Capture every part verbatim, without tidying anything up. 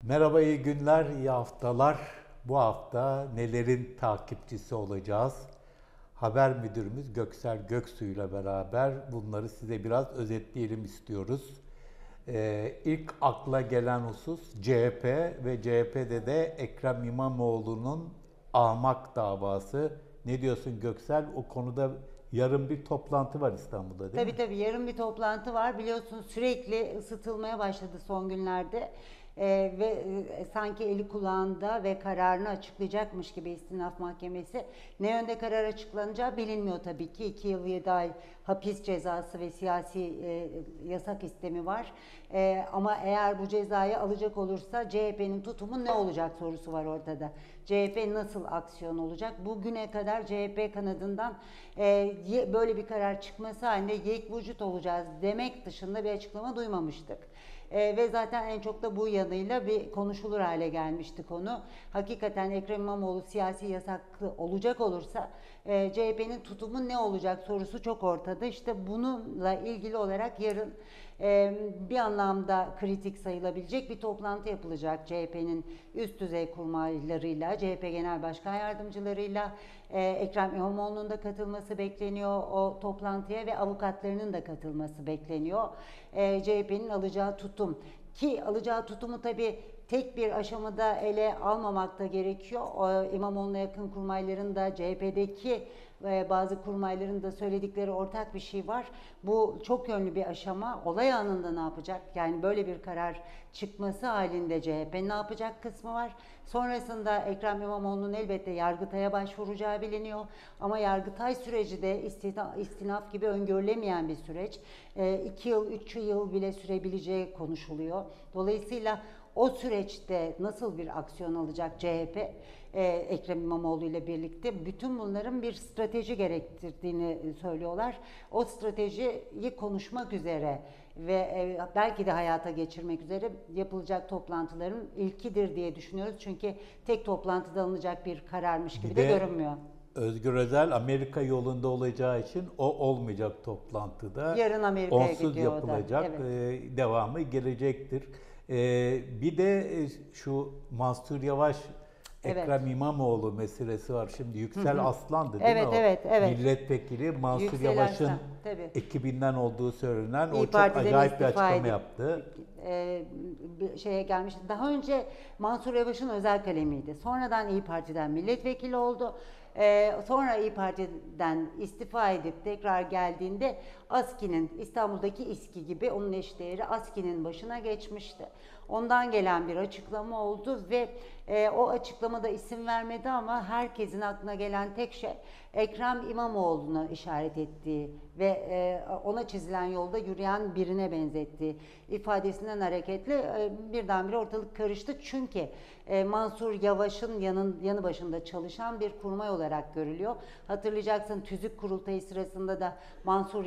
Merhaba, iyi günler, iyi haftalar. Bu hafta nelerin takipçisi olacağız? Haber müdürümüz Göksel Göksu ile beraber bunları size biraz özetleyelim istiyoruz. Ee, ilk akla gelen husus C H P ve C H P'de de Ekrem İmamoğlu'nun ahmak davası. Ne diyorsun Göksel? O konuda yarın bir toplantı var İstanbul'da, değil mi? Tabii tabii yarın bir toplantı var. Biliyorsun sürekli ısıtılmaya başladı son günlerde. Ee, ve e, sanki eli kulağında ve kararını açıklayacakmış gibi istinaf mahkemesi. Ne yönde karar açıklanacağı bilinmiyor tabii ki. iki yıl yedi ay hapis cezası ve siyasi e, yasak istemi var. E, ama eğer bu cezayı alacak olursa C H P'nin tutumu ne olacak sorusu var ortada. C H P nasıl aksiyon olacak? Bugüne kadar C H P kanadından e, böyle bir karar çıkması halinde yek vücut olacağız demek dışında bir açıklama duymamıştık. E, ve zaten en çok da bu yanıyla bir konuşulur hale gelmişti konu. Hakikaten Ekrem İmamoğlu siyasi yasaklı olacak olursa e, C H P'nin tutumu ne olacak sorusu çok ortada. İşte bununla ilgili olarak yarın e, bir anlamda kritik sayılabilecek bir toplantı yapılacak C H P'nin üst düzey kurmaylarıyla, C H P Genel Başkan Yardımcılarıyla. e, Ekrem İmamoğlu'nun da katılması bekleniyor o toplantıya ve avukatlarının da katılması bekleniyor. E, C H P'nin alacağı tutum ki alacağı tutumu tabii tek bir aşamada ele almamak da gerekiyor. O, İmamoğlu'na yakın kurmayların da C H P'deki e, bazı kurmayların da söyledikleri ortak bir şey var. Bu çok yönlü bir aşama. Olay anında ne yapacak? Yani böyle bir karar çıkması halinde C H P ne yapacak kısmı var. Sonrasında Ekrem İmamoğlu'nun elbette Yargıtay'a başvuracağı biliniyor. Ama Yargıtay süreci de istinaf gibi öngörülemeyen bir süreç. E, iki yıl, üç yıl bile sürebileceği konuşuluyor. Dolayısıyla o süreçte nasıl bir aksiyon alacak C H P, e, Ekrem İmamoğlu ile birlikte bütün bunların bir strateji gerektirdiğini söylüyorlar. O stratejiyi konuşmak üzere ve e, belki de hayata geçirmek üzere yapılacak toplantıların ilkidir diye düşünüyoruz. Çünkü tek toplantıda alınacak bir kararmış gibi Bir de de görünmüyor. Özgür Özel Amerika yolunda olacağı için o olmayacak toplantıda. Yarın Amerika'ya Onsuz gidiyor o da. yapılacak. Evet. Ee, devamı gelecektir. Ee, bir de e, şu Mansur Yavaş Evet. Ekrem İmamoğlu meselesi var. Şimdi Yüksel Aslan'dı değil Evet, mi o? evet, evet. Milletvekili Mansur Yüksel Yavaş'ın Arslan, tabii. ekibinden olduğu söylenen o İYİ çok Parti'den acayip bir istifa açıklama edip yaptı. e, bir şeye gelmişti. Daha önce Mansur Yavaş'ın özel kalemiydi. Sonradan İYİ Parti'den milletvekili oldu. E, sonra İYİ Parti'den istifa edip tekrar geldiğinde ASKİ'nin, İstanbul'daki İSKİ gibi onun eşdeğeri ASKİ'nin başına geçmişti. Ondan gelen bir açıklama oldu ve e, o açıklamada isim vermedi ama herkesin aklına gelen tek şey Ekrem İmamoğlu'na işaret ettiği ve e, ona çizilen yolda yürüyen birine benzettiği ifadesinden hareketle e, birdenbire ortalık karıştı. Çünkü e, Mansur Yavaş'ın yanın, yanı başında çalışan bir kurmay olarak görülüyor. Hatırlayacaksın tüzük kurultayı sırasında da Mansur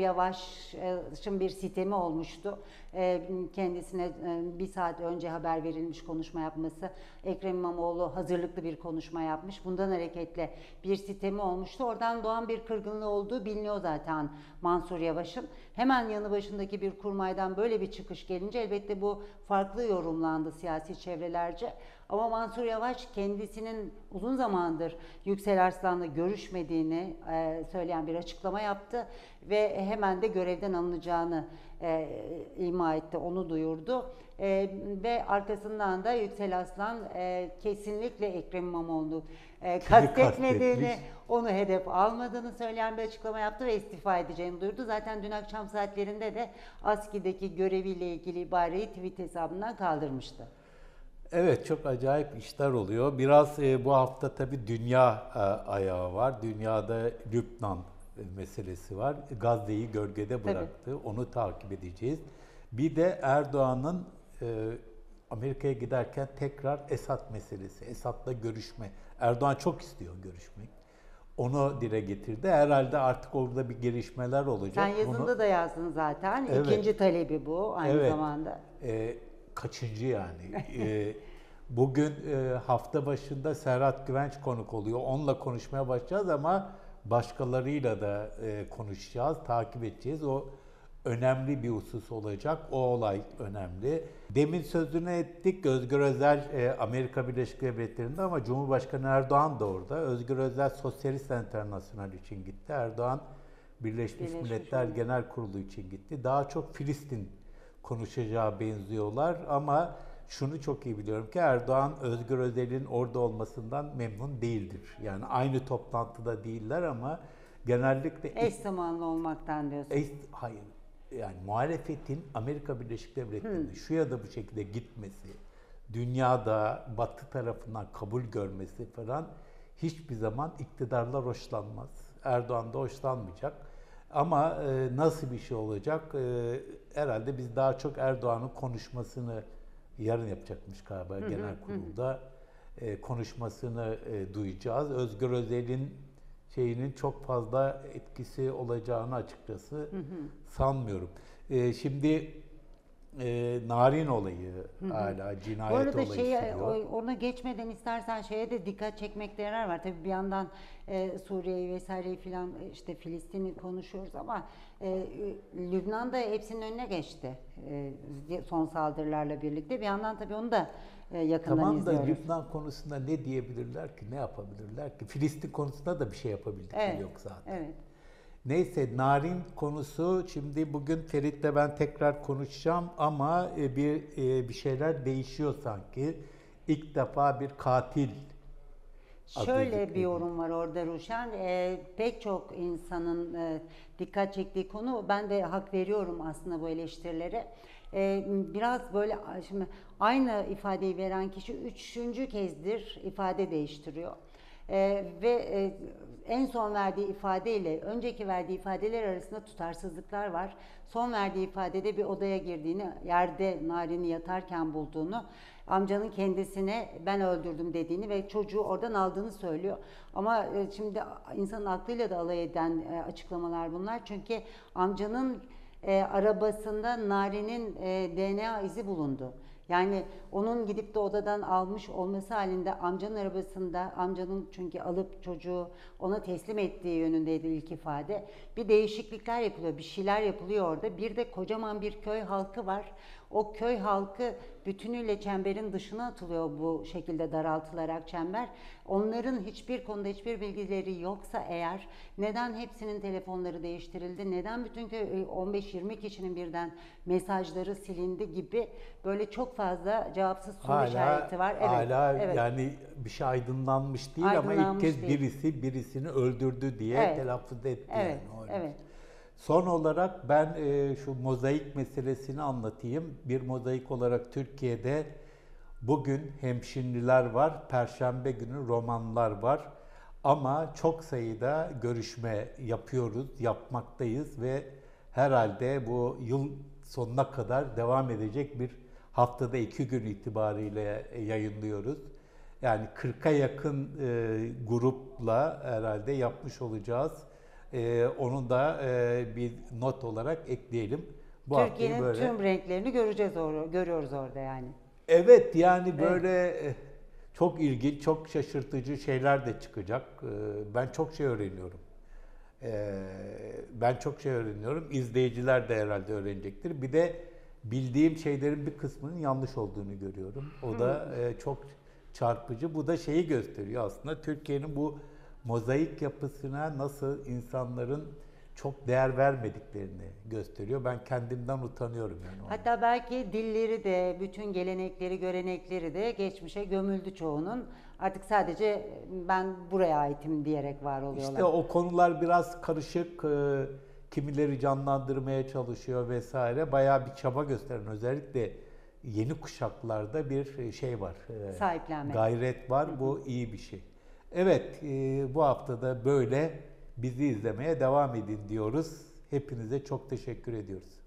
Yavaş'ın bir sitemi olmuştu. E, kendisine e, bir saat önce haber verilmiş konuşma yapması. Ekrem İmamoğlu hazırlıklı bir konuşma yapmış. Bundan hareketle bir sitemi olmuştu. Oradan doğan bir kırgınlığı olduğu biliniyor zaten Mansur Yavaş'ın. Hemen yanı başındaki bir kurmaydan böyle bir çıkış gelince elbette bu farklı yorumlandı siyasi çevrelerce. Ama Mansur Yavaş kendisinin uzun zamandır Yüksel Arslan'la görüşmediğini e, söyleyen bir açıklama yaptı ve hemen de görevden alınacağını e, ima etti, onu duyurdu. E, ve arkasından da Yüksel Arslan e, kesinlikle Ekrem İmamoğlu'nu e, kastetmediğini, onu hedef almadığını söyleyen bir açıklama yaptı ve istifa edeceğini duyurdu. Zaten dün akşam saatlerinde de ASKİ'deki göreviyle ilgili ibareyi tweet hesabından kaldırmıştı. Evet, çok acayip işler oluyor. Biraz e, bu hafta tabii dünya e, ayağı var. Dünyada Lübnan e, meselesi var. Gazze'yi gölgede bıraktı. Tabii. Onu takip edeceğiz. Bir de Erdoğan'ın e, Amerika'ya giderken tekrar Esad meselesi. Esad'la görüşme. Erdoğan çok istiyor görüşmek. Onu dile getirdi. Herhalde artık orada bir gelişmeler olacak. Sen yazında Bunu... da yazdın zaten. Evet. İkinci talebi bu aynı evet. zamanda. E, kaçıncı yani? e, bugün e, hafta başında Serhat Güvenç konuk oluyor. Onunla konuşmaya başlayacağız ama başkalarıyla da e, konuşacağız, takip edeceğiz. O önemli bir husus olacak. O olay önemli. Demin sözünü ettik. Özgür Özel e, Amerika Birleşik Devletleri'nde ama Cumhurbaşkanı Erdoğan da orada. Özgür Özel Sosyalist Enternasyonel için gitti. Erdoğan Birleşmiş, Birleşmiş Milletler oldu. Genel Kurulu için gitti. Daha çok Filistin konuşacağı benziyorlar ama şunu çok iyi biliyorum ki Erdoğan Özgür Özel'in orada olmasından memnun değildir. Yani aynı toplantıda değiller ama genellikle Eş zamanlı olmaktan diyorsun. Eş, hayır. Yani muhalefetin Amerika Birleşik Devletleri'nde şu ya da bu şekilde gitmesi, dünyada Batı tarafından kabul görmesi falan hiçbir zaman iktidarlar hoşlanmaz. Erdoğan da hoşlanmayacak. Ama e, nasıl bir şey olacak? E, herhalde biz daha çok Erdoğan'ın konuşmasını yarın yapacakmış galiba Hı hı, genel hı. kurulda e, konuşmasını e, duyacağız. Özgür Özel'in şeyinin çok fazla etkisi olacağını açıkçası Hı hı. sanmıyorum. E, şimdi e, Narin olayı hala Bu cinayet arada olayı şeye, sürüyor. o- ona geçmeden istersen şeye de dikkat çekmekte yarar var. Tabii bir yandan e, Suriye'yi vesaireyi filan e, işte Filistin'i konuşuyoruz ama e, e, Lübnan da hepsinin önüne geçti. E, son saldırılarla birlikte. Bir yandan tabii onu da e, yakından Tamam da izliyoruz. Lübnan konusunda ne diyebilirler ki, ne yapabilirler ki? Filistin konusunda da bir şey yapabildikleri Evet, yok zaten. evet. Neyse, Narin konusu, şimdi bugün Ferit'le ben tekrar konuşacağım ama e, bir e, bir şeyler değişiyor sanki. İlk defa bir katil adı Şöyle bir zikrediyor. yorum var orada Ruşen. Ee, pek çok insanın e, dikkat çektiği konu, ben de hak veriyorum aslında bu eleştirilere. Ee, biraz böyle şimdi aynı ifadeyi veren kişi üçüncü kezdir ifade değiştiriyor. Ee, ve e, en son verdiği ifadeyle önceki verdiği ifadeler arasında tutarsızlıklar var. Son verdiği ifadede bir odaya girdiğini, yerde Narin'i yatarken bulduğunu, amcanın kendisine ben öldürdüm dediğini ve çocuğu oradan aldığını söylüyor. Ama e, şimdi insanın aklıyla da alay eden e, açıklamalar bunlar. Çünkü amcanın e, arabasında Narin'in e, D N A izi bulundu. Yani onun gidip de odadan almış olması halinde amcanın arabasında, amcanın çünkü alıp çocuğu ona teslim ettiği yönündeydi ilk ifade. Bir değişiklikler yapılıyor, bir şeyler yapılıyor orada. Bir de kocaman bir köy halkı var. O köy halkı bütünüyle çemberin dışına atılıyor bu şekilde daraltılarak çember. Onların hiçbir konuda hiçbir bilgileri yoksa eğer neden hepsinin telefonları değiştirildi, neden bütün köy on beş yirmi kişinin birden mesajları silindi gibi böyle çok fazla cevapsız soru Hala, işareti var. Evet, hala evet. yani bir şey aydınlanmış değil ama ilk Aydınlanmış kez değil. birisi birisini öldürdü diye Evet. telaffuz etti. Evet, yani. Öyle. evet. Son olarak ben e, şu mozaik meselesini anlatayım. Bir mozaik olarak Türkiye'de bugün hemşinliler var, Perşembe günü romanlar var. Ama çok sayıda görüşme yapıyoruz, yapmaktayız ve herhalde bu yıl sonuna kadar devam edecek bir haftada iki gün itibariyle yayınlıyoruz. Yani kırka yakın e, grupla herhalde yapmış olacağız. Ee, onun da e, bir not olarak ekleyelim. Bu haftayı Türkiye'nin böyle. tüm renklerini göreceğiz orada, görüyoruz orada yani. Evet, yani böyle e, çok ilginç, çok şaşırtıcı şeyler de çıkacak. Ee, ben çok şey öğreniyorum. Ee, ben çok şey öğreniyorum. İzleyiciler de herhalde öğrenecektir. Bir de bildiğim şeylerin bir kısmının yanlış olduğunu görüyorum. O da e, çok çarpıcı. Bu da şeyi gösteriyor aslında. Türkiye'nin bu mozaik yapısına nasıl insanların çok değer vermediklerini gösteriyor. Ben kendimden utanıyorum yani. ona. Hatta belki dilleri de, bütün gelenekleri, görenekleri de geçmişe gömüldü çoğunun. Artık sadece ben buraya aitim diyerek var oluyorlar. İşte o konular biraz karışık. e, Kimileri canlandırmaya çalışıyor vesaire. Bayağı bir çaba gösteren, özellikle yeni kuşaklarda bir şey var. e, Sahiplenme. Gayret var. Bu iyi bir şey. Evet, e, bu haftada böyle bizi izlemeye devam edin diyoruz. Hepinize çok teşekkür ediyoruz.